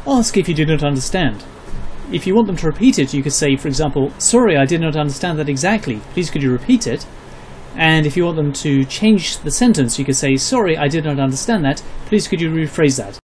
ask if you do not understand. If you want them to repeat it, you could say, for example, sorry, I did not understand that exactly. Please could you repeat it? And if you want them to change the sentence, you could say, sorry, I did not understand that. Please could you rephrase that?